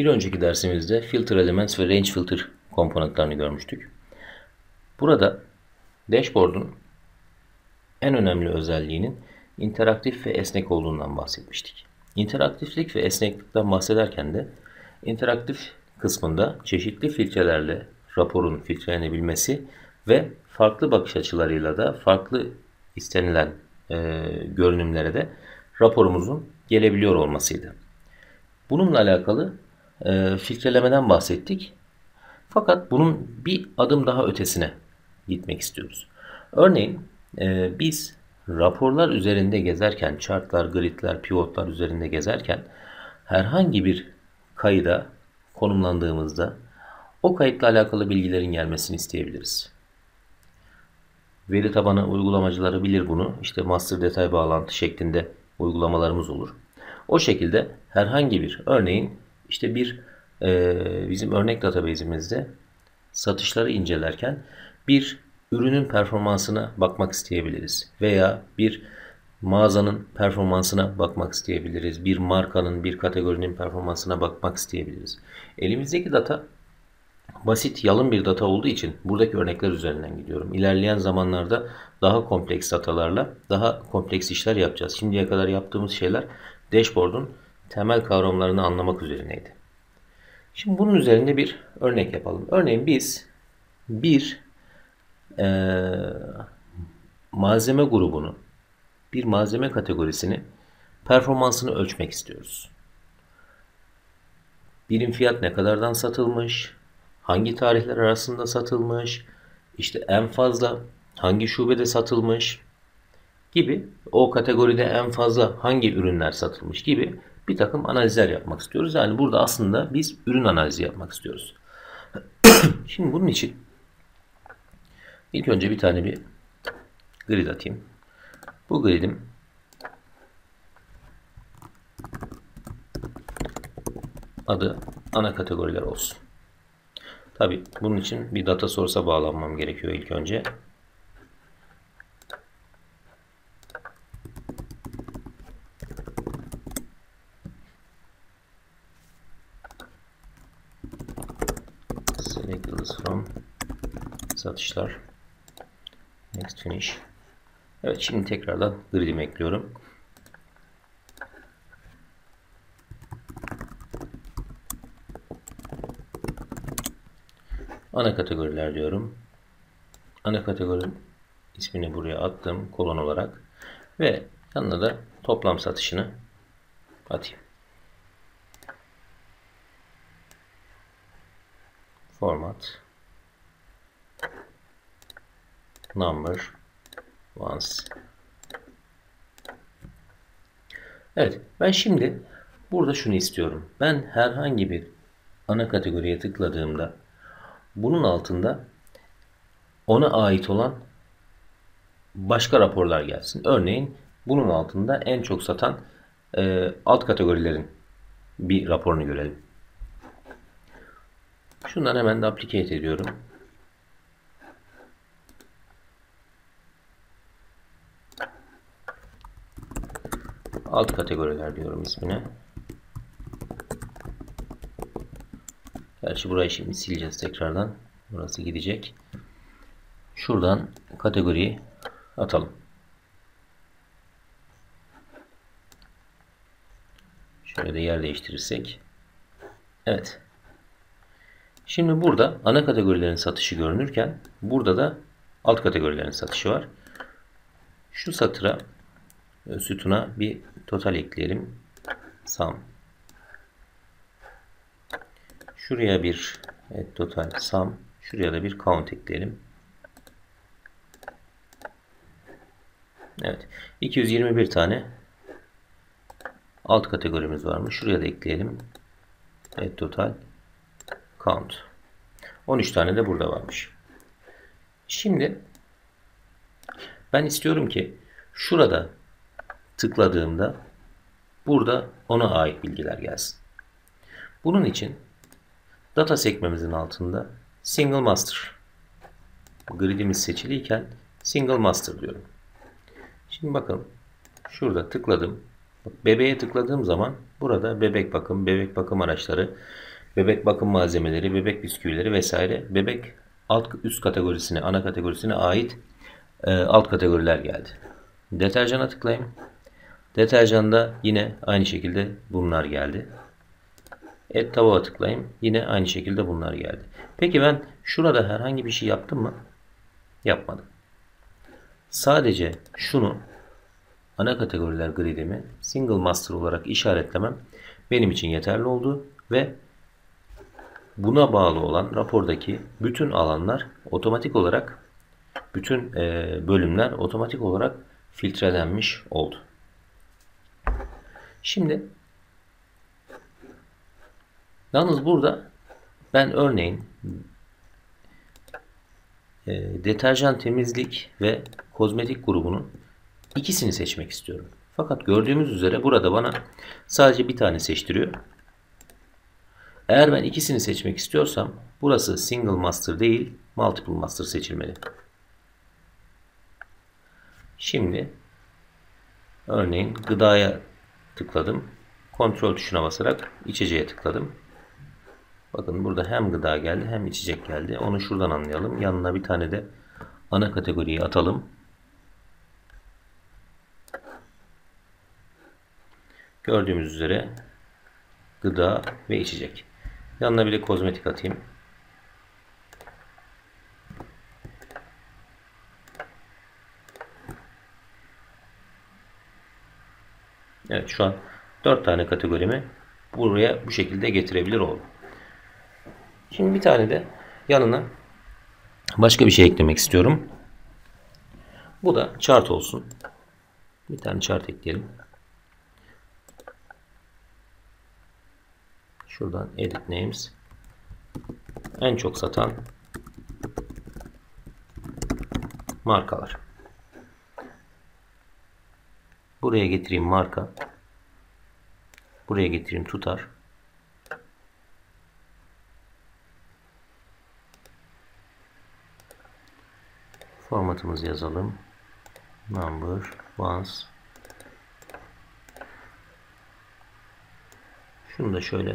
Bir önceki dersimizde filter elements ve range filter komponentlerini görmüştük. Burada dashboard'un en önemli özelliğinin interaktif ve esnek olduğundan bahsetmiştik. İnteraktiflik ve esneklikten bahsederken de interaktif kısmında çeşitli filtrelerle raporun filtrelenebilmesi ve farklı bakış açılarıyla da farklı istenilen görünümlere de raporumuzun gelebiliyor olmasıydı. Bununla alakalı filtrelemeden bahsettik. Fakat bunun bir adım daha ötesine gitmek istiyoruz. Örneğin biz raporlar üzerinde gezerken, chartlar, gridler, pivotlar üzerinde gezerken herhangi bir kayıda konumlandığımızda o kayıtla alakalı bilgilerin gelmesini isteyebiliriz. Veri tabanı uygulamacıları bilir bunu. İşte master detay bağlantı şeklinde uygulamalarımız olur. O şekilde herhangi bir örneğin işte bizim örnek database'imizde satışları incelerken bir ürünün performansına bakmak isteyebiliriz. Veya bir mağazanın performansına bakmak isteyebiliriz. Bir markanın, bir kategorinin performansına bakmak isteyebiliriz. Elimizdeki data basit, yalın bir data olduğu için buradaki örnekler üzerinden gidiyorum. İlerleyen zamanlarda daha kompleks datalarla daha kompleks işler yapacağız. Şimdiye kadar yaptığımız şeyler dashboard'un temel kavramlarını anlamak üzerineydi. Şimdi bunun üzerinde bir örnek yapalım. Örneğin biz bir malzeme grubunu, bir malzeme kategorisini performansını ölçmek istiyoruz. Birim fiyat ne kadardan satılmış, hangi tarihler arasında satılmış, işte en fazla hangi şubede satılmış gibi, o kategoride en fazla hangi ürünler satılmış gibi bir takım analizler yapmak istiyoruz. Yani burada aslında biz ürün analizi yapmak istiyoruz. Şimdi bunun için ilk önce bir tane bir grid atayım. Bu grid'im adı ana kategoriler olsun. Tabi bunun için bir data source'a bağlanmam gerekiyor ilk önce. Select from satışlar. Next finish. Evet, şimdi tekrardan grid'imi ekliyorum. Ana kategoriler diyorum. Ana kategorinin ismini buraya attım kolon olarak ve yanına da toplam satışını atayım. Format number once. Evet, ben şimdi burada şunu istiyorum. Ben herhangi bir ana kategoriye tıkladığımda bunun altında ona ait olan başka raporlar gelsin. Örneğin bunun altında en çok satan alt kategorilerin bir raporunu görelim. Şundan hemen de applicate ediyorum. Alt kategoriler diyorum ismine. Gerçi burayı şimdi sileceğiz tekrardan. Burası gidecek. Şuradan kategoriyi atalım. Şöyle de yer değiştirirsek. Evet. Şimdi burada ana kategorilerin satışı görünürken burada da alt kategorilerin satışı var. Şu satıra, sütuna bir total ekleyelim. Sum. Şuraya bir total sum. Şuraya da bir count ekleyelim. Evet. 221 tane alt kategorimiz varmış. Şuraya da ekleyelim. Total count. 13 tane de burada varmış. Şimdi ben istiyorum ki şurada tıkladığımda burada ona ait bilgiler gelsin. Bunun için data sekmemizin altında single master gridimiz seçiliyken single master diyorum. Şimdi bakın şurada tıkladım. Bebeğe tıkladığım zaman burada bebek bakım, bebek bakım araçları, bebek bakım malzemeleri, bebek bisküvileri vesaire bebek alt üst kategorisine, ana kategorisine ait alt kategoriler geldi. Deterjana tıklayayım. Deterjanda yine aynı şekilde bunlar geldi. Et tabağa tıklayayım. Yine aynı şekilde bunlar geldi. Peki ben şurada herhangi bir şey yaptım mı? Yapmadım. Sadece şunu ana kategoriler gridimi single master olarak işaretlemem benim için yeterli oldu ve buna bağlı olan rapordaki bütün alanlar otomatik olarak, bütün bölümler otomatik olarak filtrelenmiş oldu. Şimdi yalnız burada ben örneğin deterjan, temizlik ve kozmetik grubunun ikisini seçmek istiyorum. Fakat gördüğümüz üzere burada bana sadece bir tane seçtiriyor. Eğer ben ikisini seçmek istiyorsam burası single master değil, multiple master seçilmeli. Şimdi örneğin gıdaya tıkladım. Kontrol tuşuna basarak içeceğe tıkladım. Bakın burada hem gıda geldi hem içecek geldi. Onu şuradan anlayalım. Yanına bir tane de ana kategoriyi atalım. Gördüğümüz üzere gıda ve içecek. Yanına bir de kozmetik atayım. Evet, şu an 4 tane kategorimi buraya bu şekilde getirebilir oldum. Şimdi bir tane de yanına başka bir şey eklemek istiyorum. Bu da chart olsun. Bir tane chart ekleyelim. Şuradan edit names. En çok satan markalar. Buraya getireyim marka. Buraya getireyim tutar. Formatımızı yazalım. Number ones. Şunu da şöyle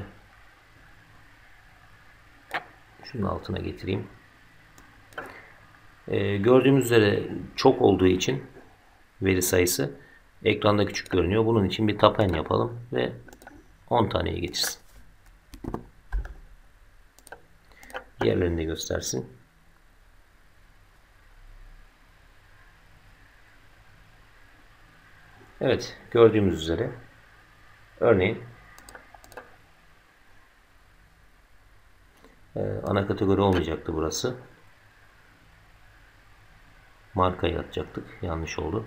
şunun altına getireyim. Gördüğümüz üzere çok olduğu için veri sayısı ekranda küçük görünüyor. Bunun için bir tapen yapalım ve 10 taneye getirsin. Diğerlerini de göstersin. Evet, gördüğümüz üzere örneğin ana kategori olmayacaktı burası. Markayı atacaktık. Yanlış oldu.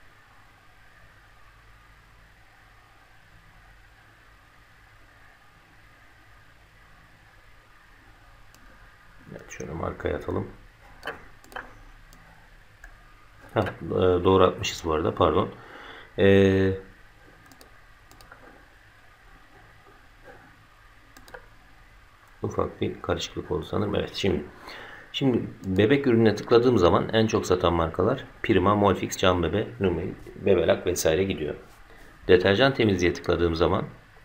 Evet, şöyle markayı atalım. Doğru atmışız bu arada. Pardon. Ufak bir karışıklık oldu sanırım. Evet, şimdi bebek ürününe tıkladığım zaman en çok satan markalar Prima, Molfix, Can Bebe, Numil, Bebelak vesaire gidiyor. Deterjan temizliğe tıkladığım zaman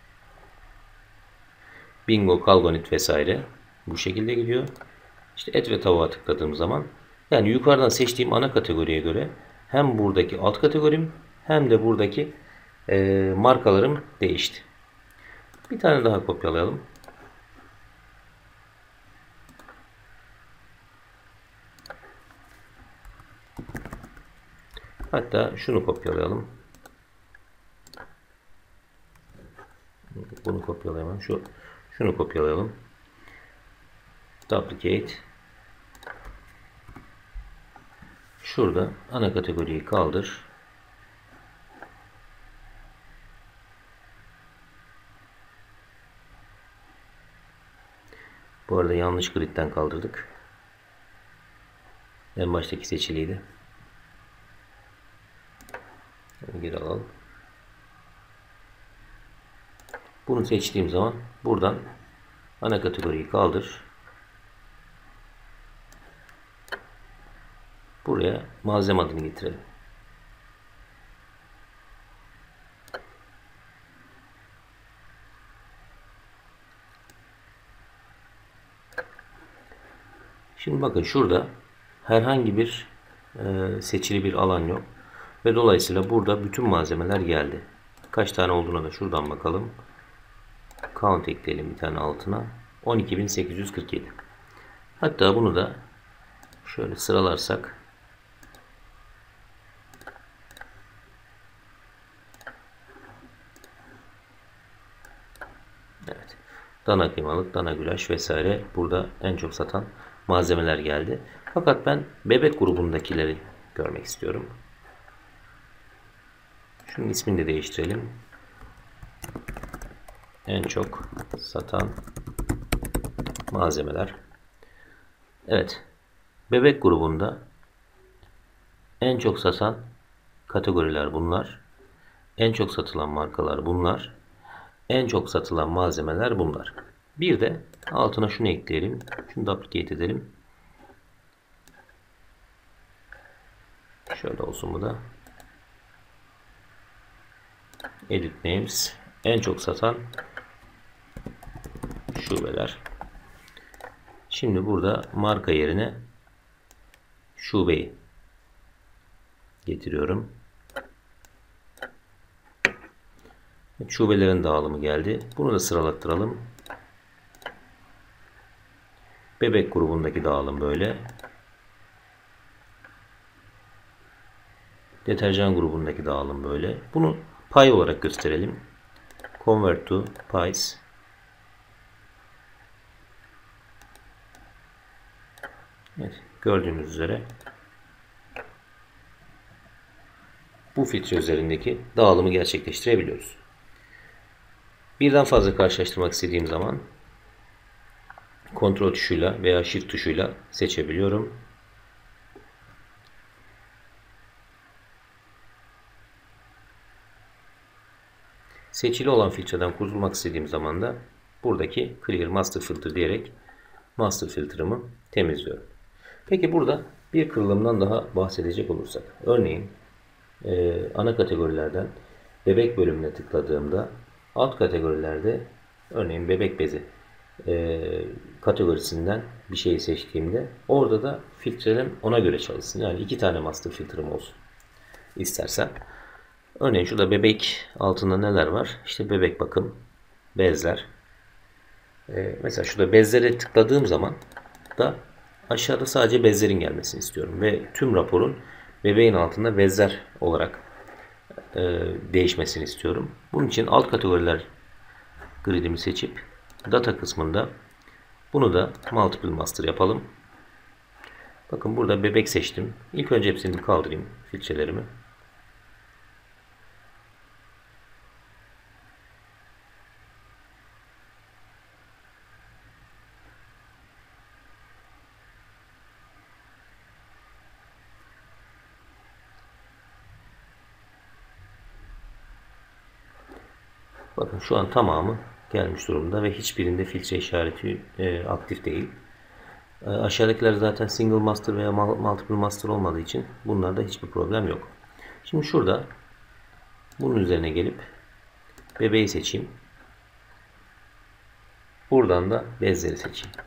Bingo, Kalgonit vesaire bu şekilde gidiyor. İşte et ve tavuğa tıkladığım zaman yani yukarıdan seçtiğim ana kategoriye göre hem buradaki alt kategorim hem de buradaki markalarım değişti. Bir tane daha kopyalayalım. Hatta şunu kopyalayalım. Bunu kopyalayalım. Şunu kopyalayalım. Duplicate. Şurada ana kategoriyi kaldır. Bu arada yanlış gridden kaldırdık. En baştaki seçiliydi. Geri alalım. Bunu seçtiğim zaman buradan ana kategoriyi kaldır. Buraya malzeme adını getirelim. Şimdi bakın şurada herhangi bir seçili bir alan yok. Ve dolayısıyla burada bütün malzemeler geldi. Kaç tane olduğuna da şuradan bakalım. Count ekleyelim bir tane altına. 12.847. Hatta bunu da şöyle sıralarsak evet. Dana kıymalık, dana gülaş vesaire burada en çok satan malzemeler geldi. Fakat ben bebek grubundakileri görmek istiyorum. Şunun ismini de değiştirelim. En çok satan malzemeler. Evet. Bebek grubunda en çok satan kategoriler bunlar. En çok satılan markalar bunlar. En çok satılan malzemeler bunlar. Bir de altına şunu ekleyelim. Şunu da duplicate edelim. Şöyle olsun bu da. Edit names. En çok satan şubeler. Şimdi burada marka yerine şubeyi getiriyorum. Şubelerin dağılımı geldi. Bunu da sıralattıralım. Bebek grubundaki dağılım böyle. Deterjan grubundaki dağılım böyle. Bunu pay olarak gösterelim. Convert to pies. Evet, gördüğünüz üzere bu filtre üzerindeki dağılımı gerçekleştirebiliyoruz. Birden fazla karşılaştırmak istediğim zaman kontrol tuşuyla veya shift tuşuyla seçebiliyorum. Seçili olan filtreden kurtulmak istediğim zaman da buradaki Clear Master Filter diyerek master filtre'ımı temizliyorum. Peki burada bir kırılımdan daha bahsedecek olursak. Örneğin ana kategorilerden bebek bölümüne tıkladığımda alt kategorilerde örneğin bebek bezi kategorisinden bir şeyi seçtiğimde orada da filtrelerim ona göre çalışsın. Yani 2 tane master filtrem olsun istersen. Örneğin şurada bebek altında neler var? İşte bebek bakım, bezler. Mesela şurada bezlere tıkladığım zaman da aşağıda sadece bezlerin gelmesini istiyorum. Ve tüm raporun bebeğin altında bezler olarak değişmesini istiyorum. Bunun için alt kategoriler gridimi seçip data kısmında bunu da multiple master yapalım. Bakın burada bebek seçtim. İlk önce hepsini kaldırayım filtrelerimi. Bakın şu an tamamı gelmiş durumda ve hiçbirinde filtre işareti aktif değil. Aşağıdakiler zaten single master veya multiple master olmadığı için bunlarda hiçbir problem yok. Şimdi şurada bunun üzerine gelip bebeği seçeyim. Buradan da bezleri seçeyim.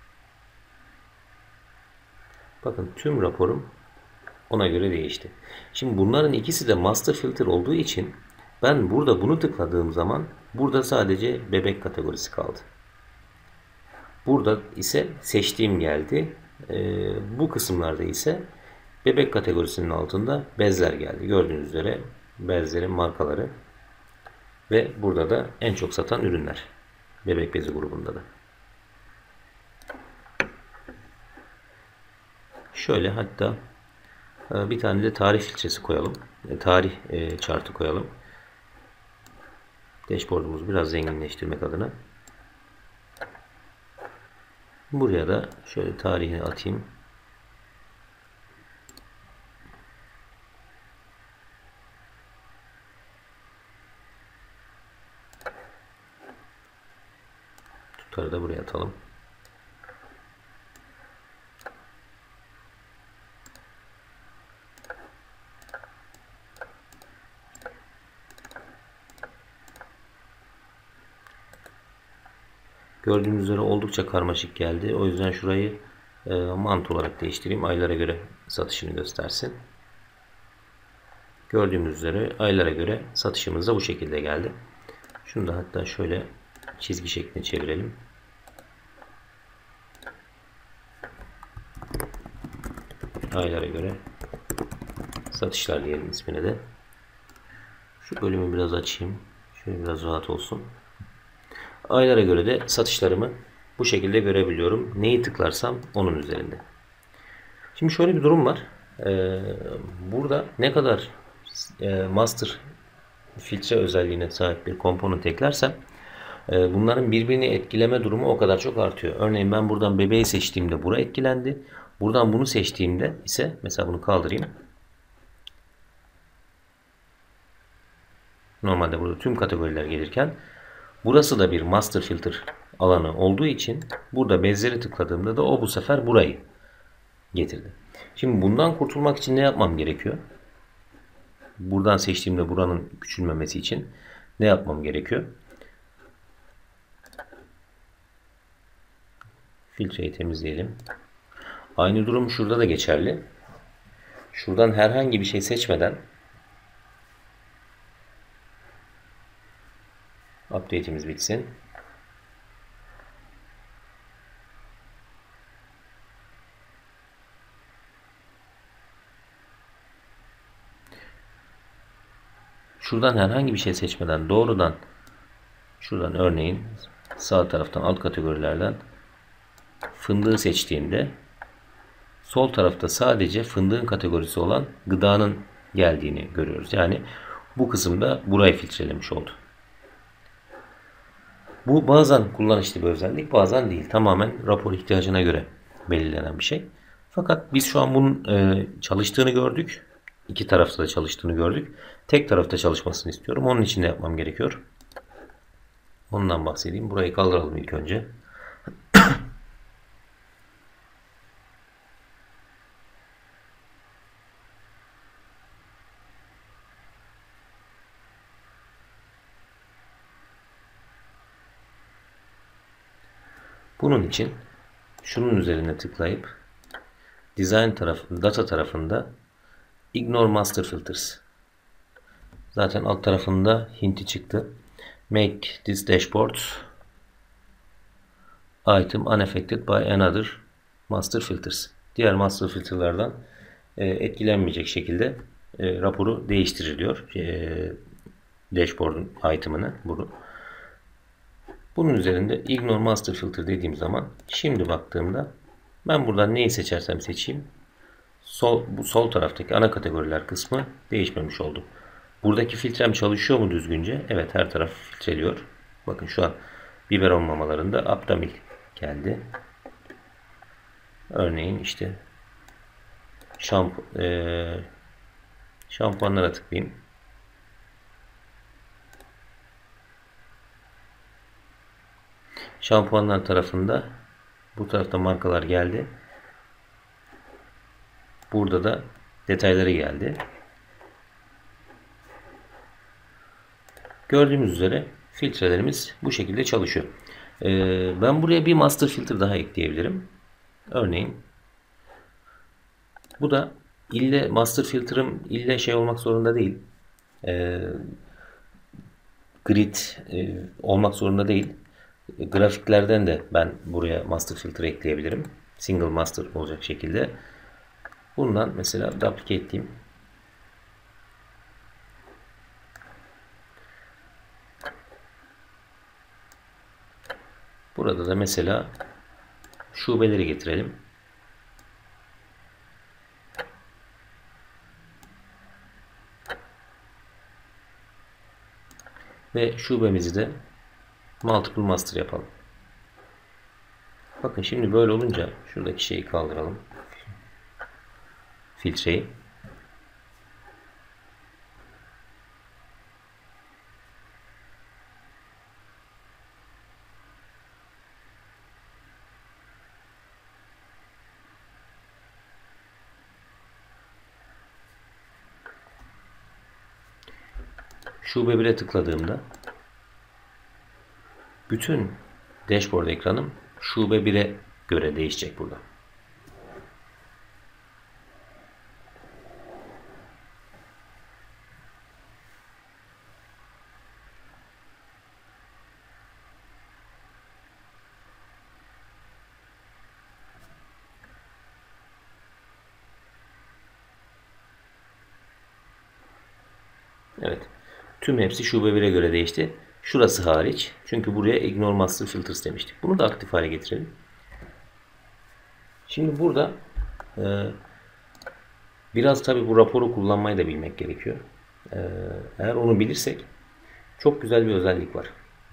Bakın tüm raporum ona göre değişti. Şimdi bunların ikisi de master filter olduğu için ben burada bunu tıkladığım zaman burada sadece bebek kategorisi kaldı. Burada ise seçtiğim geldi. Bu kısımlarda ise bebek kategorisinin altında bezler geldi. Gördüğünüz üzere bezlerin markaları ve burada da en çok satan ürünler. Bebek bezi grubunda da. Şöyle hatta bir tane de tarih filtresi koyalım. Tarih chartı koyalım. Dashboard'umuzu biraz zenginleştirmek adına. Buraya da şöyle tarihini atayım. Tutarı da buraya atalım. Gördüğünüz üzere oldukça karmaşık geldi. O yüzden şurayı Mantı olarak değiştireyim. Aylara göre satışını göstersin. Gördüğümüz üzere aylara göre satışımız da bu şekilde geldi. Şunu da hatta şöyle çizgi şeklinde çevirelim. Aylara göre satışlar diyelim ismine de. Şu bölümü biraz açayım. Şöyle biraz rahat olsun. Aylara göre de satışlarımı bu şekilde görebiliyorum. Neyi tıklarsam onun üzerinde. Şimdi şöyle bir durum var. Burada ne kadar master filtre özelliğine sahip bir komponent eklersem bunların birbirini etkileme durumu o kadar çok artıyor. Örneğin ben buradan bebeği seçtiğimde bura etkilendi. Buradan bunu seçtiğimde ise mesela bunu kaldırayım. Normalde burada tüm kategoriler gelirken burası da bir master filter alanı olduğu için burada bezleri tıkladığımda da o bu sefer burayı getirdi. Şimdi bundan kurtulmak için ne yapmam gerekiyor? Buradan seçtiğimde buranın küçülmemesi için ne yapmam gerekiyor? Filtreyi temizleyelim. Aynı durum şurada da geçerli. Şuradan herhangi bir şey seçmeden update'imiz bitsin. Şuradan herhangi bir şey seçmeden doğrudan şuradan örneğin sağ taraftan alt kategorilerden fındığı seçtiğimde sol tarafta sadece fındığın kategorisi olan gıdanın geldiğini görüyoruz. Yani bu kısımda burayı filtrelemiş oldu. Bu bazen kullanışlı bir özellik, bazen değil. Tamamen rapor ihtiyacına göre belirlenen bir şey. Fakat biz şu an bunun çalıştığını gördük. İki tarafta da çalıştığını gördük. Tek tarafta çalışmasını istiyorum. Onun için de yapmam gerekiyor. Ondan bahsedeyim. Burayı kaldıralım ilk önce. Bunun için şunun üzerine tıklayıp Design tarafında, Data tarafında Ignore Master Filters. Zaten alt tarafında hinti çıktı. Make this dashboard item unaffected by another master filters. Diğer master filterlerden etkilenmeyecek şekilde raporu değiştirir diyor. Dashboard'un item'ını bunu. Bunun üzerinde Ignore Master Filter dediğim zaman şimdi baktığımda ben buradan neyi seçersem seçeyim bu sol taraftaki ana kategoriler kısmı değişmemiş oldu. Buradaki filtrem çalışıyor mu düzgünce? Evet, her taraf filtreliyor. Bakın şu an biberon mamalarında Aptamil geldi. Örneğin işte şampuanlara tıklayayım. Şampuanlar tarafında bu tarafta markalar geldi. Burada da detayları geldi. Gördüğümüz üzere filtrelerimiz bu şekilde çalışıyor. Ben buraya bir master filter daha ekleyebilirim. Örneğin bu da ille master filter'ım ille şey olmak zorunda değil. Grid olmak zorunda değil. Grafiklerden de ben buraya master filter ekleyebilirim. Single master olacak şekilde. Bundan mesela duplicate edeyim. Burada da mesela şubeleri getirelim. Ve şubemizi de multiple master yapalım. Bakın şimdi böyle olunca şuradaki şeyi kaldıralım. Filtreyi. Şube 1'e tıkladığımda bütün dashboard ekranım şube 1'e göre değişecek burada. Evet. Tüm hepsi şube 1'e göre değişti. Şurası hariç. Çünkü buraya Ignore Master Filters demiştik. Bunu da aktif hale getirelim. Şimdi burada biraz tabi bu raporu kullanmayı da bilmek gerekiyor. Eğer onu bilirsek çok güzel bir özellik var.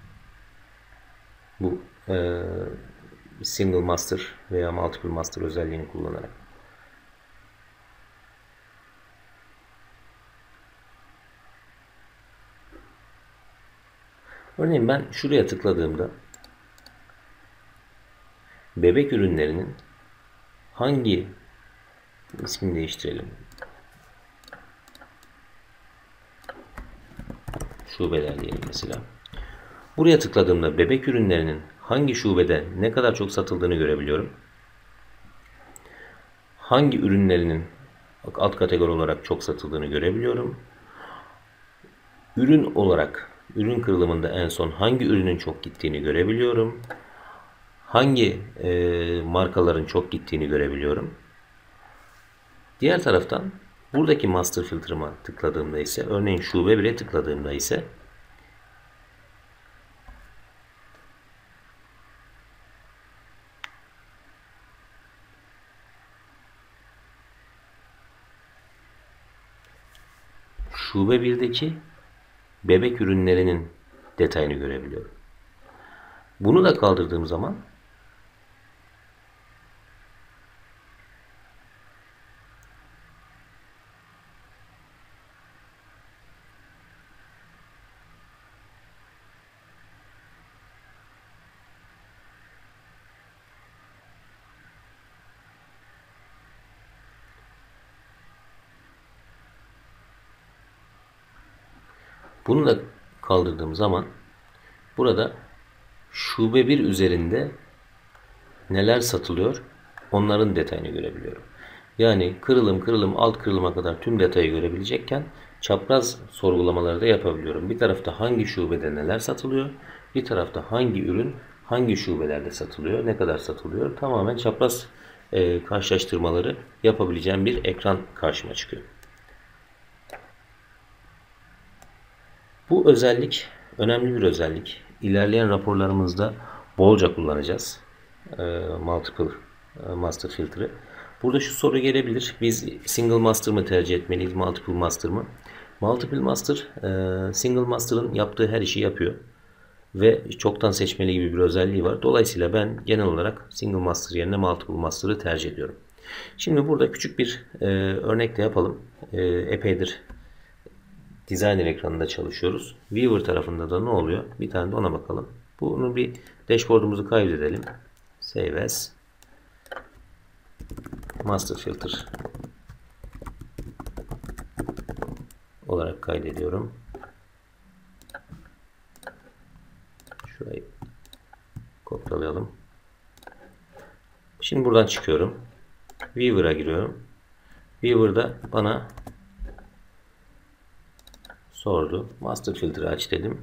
Bu Single Master veya Multiple Master özelliğini kullanarak. Örneğin ben şuraya tıkladığımda bebek ürünlerinin hangi ismini değiştirelim? Şubeler diyelim mesela. Buraya tıkladığımda bebek ürünlerinin hangi şubede ne kadar çok satıldığını görebiliyorum. Hangi ürünlerinin alt kategori olarak çok satıldığını görebiliyorum. Ürün olarak, ürün kırılımında en son hangi ürünün çok gittiğini görebiliyorum. Hangi markaların çok gittiğini görebiliyorum. Diğer taraftan buradaki master filter'ıma tıkladığımda ise, örneğin şube 1'e tıkladığımda ise şube 1'deki bebek ürünlerinin detayını görebiliyorum. Bunu da kaldırdığım zaman bunu da kaldırdığım zaman burada şube 1 üzerinde neler satılıyor onların detayını görebiliyorum. Yani kırılım alt kırılıma kadar tüm detayı görebilecekken çapraz sorgulamaları da yapabiliyorum. Bir tarafta hangi şubede neler satılıyor, bir tarafta hangi ürün hangi şubelerde satılıyor, ne kadar satılıyor, tamamen çapraz karşılaştırmaları yapabileceğim bir ekran karşıma çıkıyor. Bu özellik önemli bir özellik. İlerleyen raporlarımızda bolca kullanacağız. Multiple Master filtre. Burada şu soru gelebilir. Biz Single Master mı tercih etmeliyiz, Multiple Master mı? Multiple Master, Single Master'ın yaptığı her işi yapıyor. Ve çoktan seçmeli gibi bir özelliği var. Dolayısıyla ben genel olarak Single Master yerine Multiple Master'ı tercih ediyorum. Şimdi burada küçük bir örnek de yapalım. Epeydir Designer ekranında çalışıyoruz. Viewer tarafında da ne oluyor? Bir tane de ona bakalım. Bunu bir dashboard'umuzu kaydedelim. Save as Master Filter olarak kaydediyorum. Şurayı kopyalayalım. Şimdi buradan çıkıyorum. Viewer'a giriyorum. Viewer'da bana sordu. Master Filter'ı aç dedim.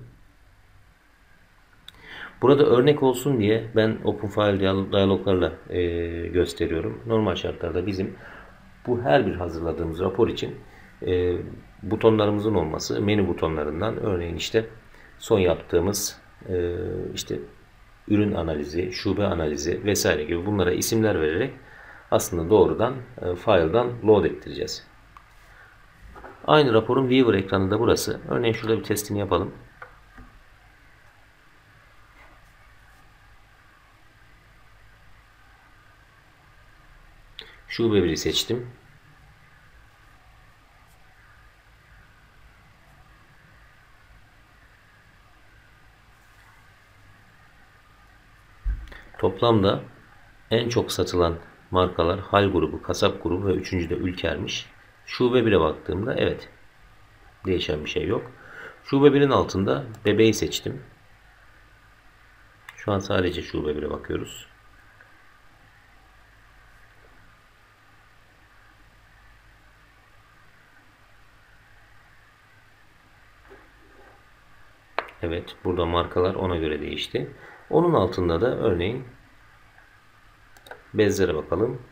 Burada örnek olsun diye ben OpenFile diyaloglarla gösteriyorum. Normal şartlarda bizim bu her bir hazırladığımız rapor için butonlarımızın olması, menü butonlarından örneğin işte son yaptığımız işte ürün analizi, şube analizi vesaire gibi bunlara isimler vererek aslında doğrudan file'dan load ettireceğiz. Aynı raporun Viewer ekranında burası. Örneğin şurada bir testini yapalım. Şube 1'i seçtim. Toplamda en çok satılan markalar Hal grubu, Kasap grubu ve üçüncü de Ülker'miş. Şube 1'e baktığımda evet, değişen bir şey yok. Şube 1'in altında bebeği seçtim. Şu an sadece şube 1'e bakıyoruz. Evet, burada markalar ona göre değişti. Onun altında da örneğin bezlere bakalım.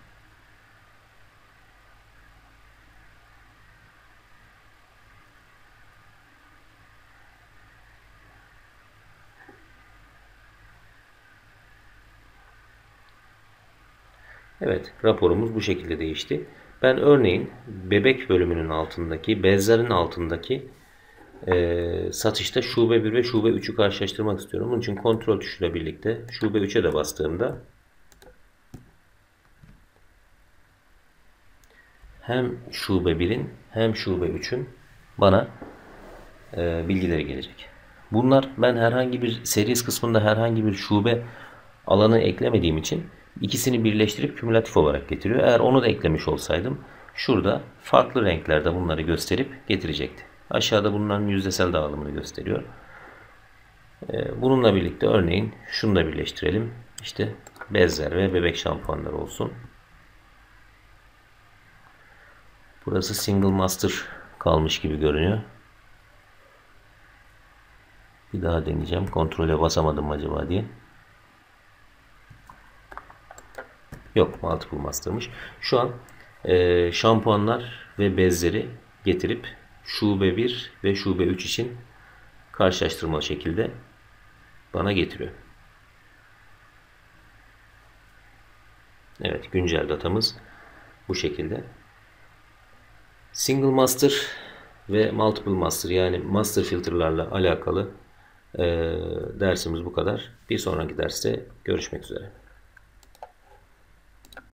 Evet, raporumuz bu şekilde değişti. Ben örneğin bebek bölümünün altındaki, bezlerin altındaki satışta şube 1 ve şube 3'ü karşılaştırmak istiyorum. Bunun için kontrol tuşuyla birlikte şube 3'e de bastığımda hem şube 1'in hem şube 3'ün bana bilgileri gelecek. Bunlar ben herhangi bir series kısmında herhangi bir şube alanı eklemediğim için ikisini birleştirip kümülatif olarak getiriyor. Eğer onu da eklemiş olsaydım şurada farklı renklerde bunları gösterip getirecekti. Aşağıda bunların yüzdesel dağılımını gösteriyor. Bununla birlikte örneğin şunu da birleştirelim. İşte bezler ve bebek şampuanları olsun. Burası single master kalmış gibi görünüyor. Bir daha deneyeceğim. Kontrole basamadım acaba diye. Yok, multiple master'mış. Şu an şampuanlar ve bezleri getirip şube 1 ve şube 3 için karşılaştırmalı şekilde bana getiriyor. Evet, güncel datamız bu şekilde. Single master ve multiple master yani master filterlarla alakalı dersimiz bu kadar. Bir sonraki derste görüşmek üzere.